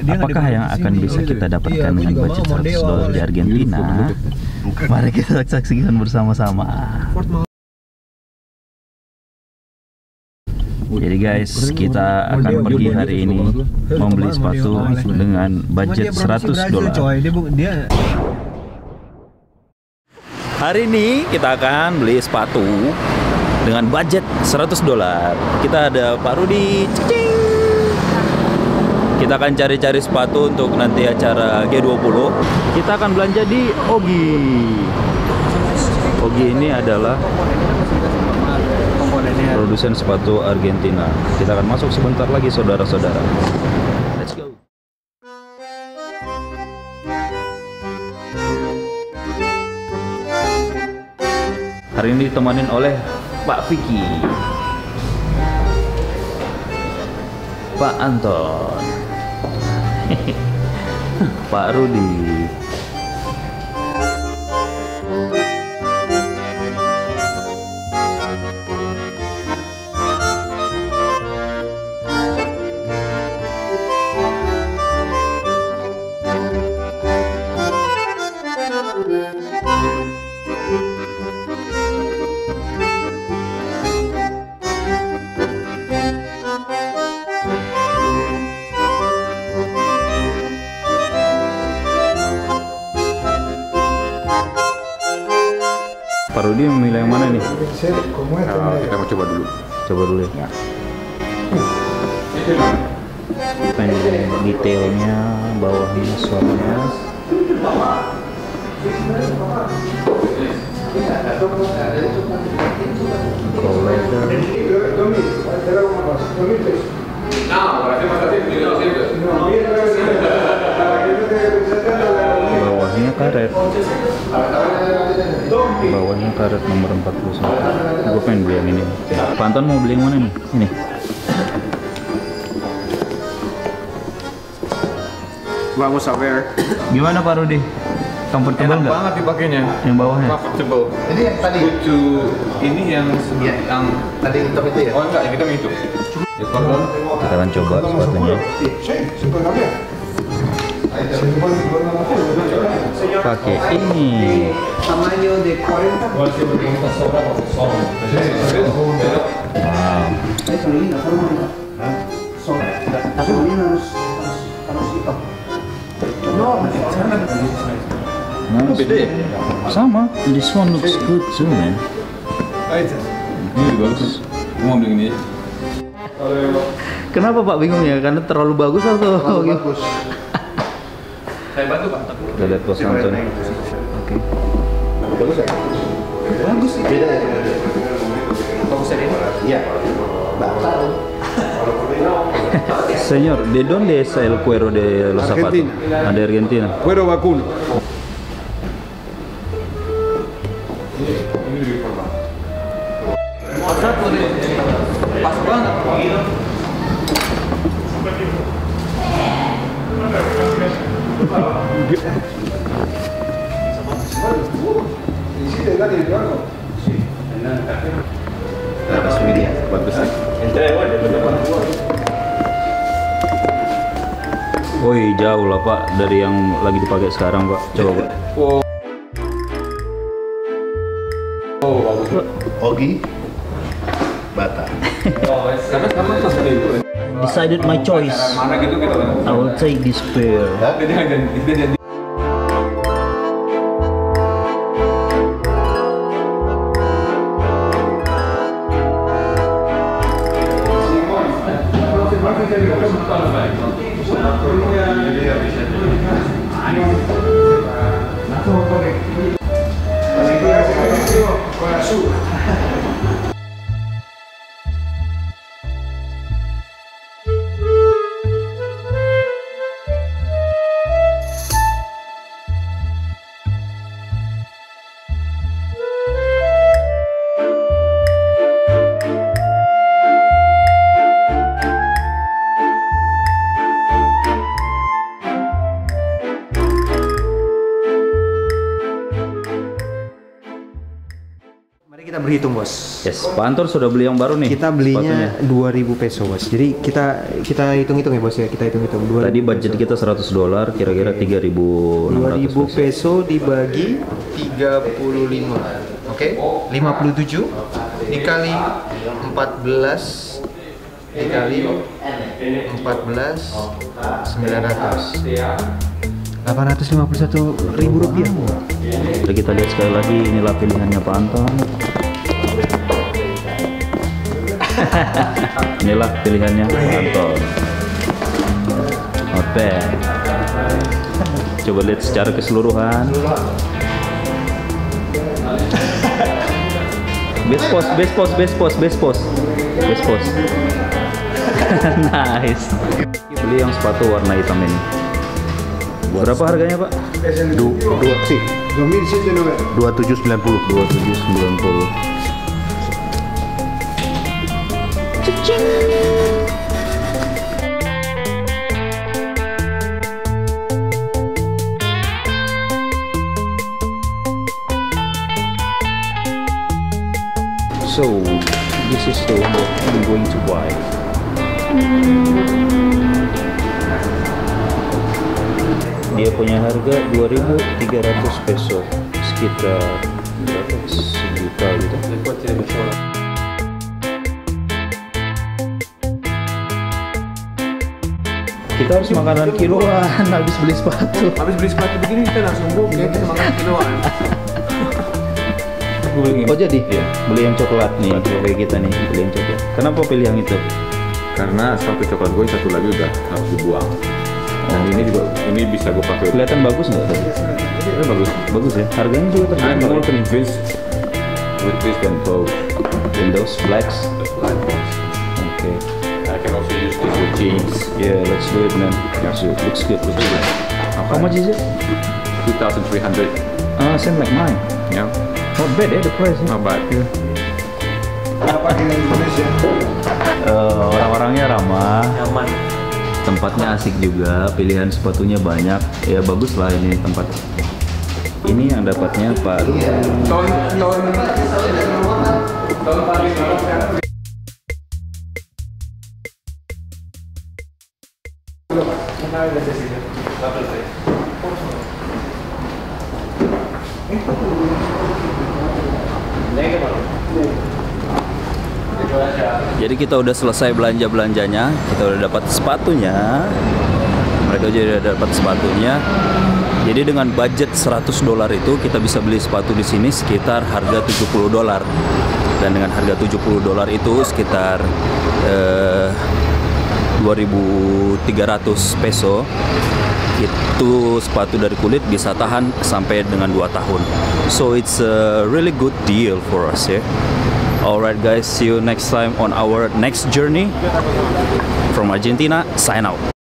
Apakah yang akan bisa kita dapatkan dengan budget $100 di Argentina? Mari kita saksikan bersama-sama. Jadi guys, kita akan pergi hari ini membeli sepatu dengan budget $100. Hari ini kita akan beli sepatu dengan budget $100. Kita ada Pak Rudi. Kita akan cari-cari sepatu untuk nanti acara G20. Kita akan belanja di Ogi. Ogi ini adalah produsen sepatu Argentina. Kita akan masuk sebentar lagi, saudara-saudara. Let's go. Hari ini ditemanin oleh Pak Vicky, Pak Anton, Pak Rudi. Pak Rudi memilih yang mana nih? Kita mau coba dulu. Coba dulu ya. Pengen detailnya, bawahnya, suaranya. Bawahnya karet. Bawahnya karet nomor 41. Gue pengen beli yang ini. Pak Anton mau beli yang mana nih? Ini. Vamos a ver. Gimana Pak Rudi? Comfortable Enak nggak? banget dipakainya. Yang bawahnya? Comfortable. Ini yang tadi. Lucu. Ini yang yang Tadi hitam itu ya? oh enggak, yang hitam itu. Kita akan coba sepatunya. Pakai ini. Tamaño de 40. Wow. Eso linda forma. Nice. Sama. This one looks good too, man. Ini bagus. Mau beli ini. Kenapa Pak bingung ya? Karena terlalu bagus atau? Terlalu bagus. Saya bantu Pak. Kita lihat Bos Anton. Oke. Bagus ya? Bagus sih. Beda ya? Bagus ini. Iya. Batal. Señor, ¿de dónde es el cuero de los zapatos? Argentina. Ah, de Argentina. Cuero vacuno. Ini lebih formal. Pas banget. Bagus sih. Woi, jauh lah Pak dari yang lagi dipakai sekarang Pak. Coba Pak. Oh, bagus. Ogi. Bata. Karena seperti itu. Decided my choice. Mana gitu gitu kan. I will take this pair. Jangan. berhitung bos. Yes, Pak Anton sudah beli yang baru nih. Kita belinya 2.000 peso bos. Jadi kita hitung-hitung ya bos ya. Kita hitung-hitung. Tadi budget kita $100, kira-kira 3.600 peso dibagi 35. Oke, 57 dikali 14 dikali 14 900. 851.000 rupiah. Jadi kita lihat sekali lagi, inilah pilihannya Pak Anton. Inilah pilihannya Pak Anton. Not bad. Coba lihat secara keseluruhan. Best post. Nice. Beli yang sepatu warna hitam ini. Berapa harganya Pak? 2790. 2790. So this is the one that I'm going to buy. Dia punya harga 2.300 peso, sekitar berapa? Sejuta gitu. Kita harus makanan kiloan habis beli sepatu. Habis beli sepatu begini kita langsung buka, kita makan kiloan. Oh jadi? Ya. Beli yang coklat nih, kayak kita nih, beli yang coklat. Kenapa pilih yang itu? Karena sepatu coklat gue satu lagi udah harus dibuang. Dan ini juga, ini bisa gue pakai. Kelihatan bagus nggak tadi? Ya, bagus ya. Harganya juga I'm terjangkau. more convinced with this than those. And those blacks. Okay. I can also use this with jeans. Yeah, let's do it, man. Looks good. How much is it? 2,300. Same like mine. Yeah. Not bad, the price. Not bad. Kenapa di Indonesia? Orang-orangnya ramah. Nyaman. Tempatnya asik juga, pilihan sepatunya banyak. Ya bagus lah ini tempat. Ini yang dapatnya Pak. Jadi kita udah selesai belanja-belanjanya, kita udah dapat sepatunya. Mereka juga udah dapat sepatunya. Jadi dengan budget $100 itu kita bisa beli sepatu di sini sekitar harga $70. Dan dengan harga $70 itu sekitar 2.300 peso. Itu sepatu dari kulit bisa tahan sampai dengan 2 tahun. So it's a really good deal for us ya. Alright guys, see you next time on our next journey from Argentina. Sign out.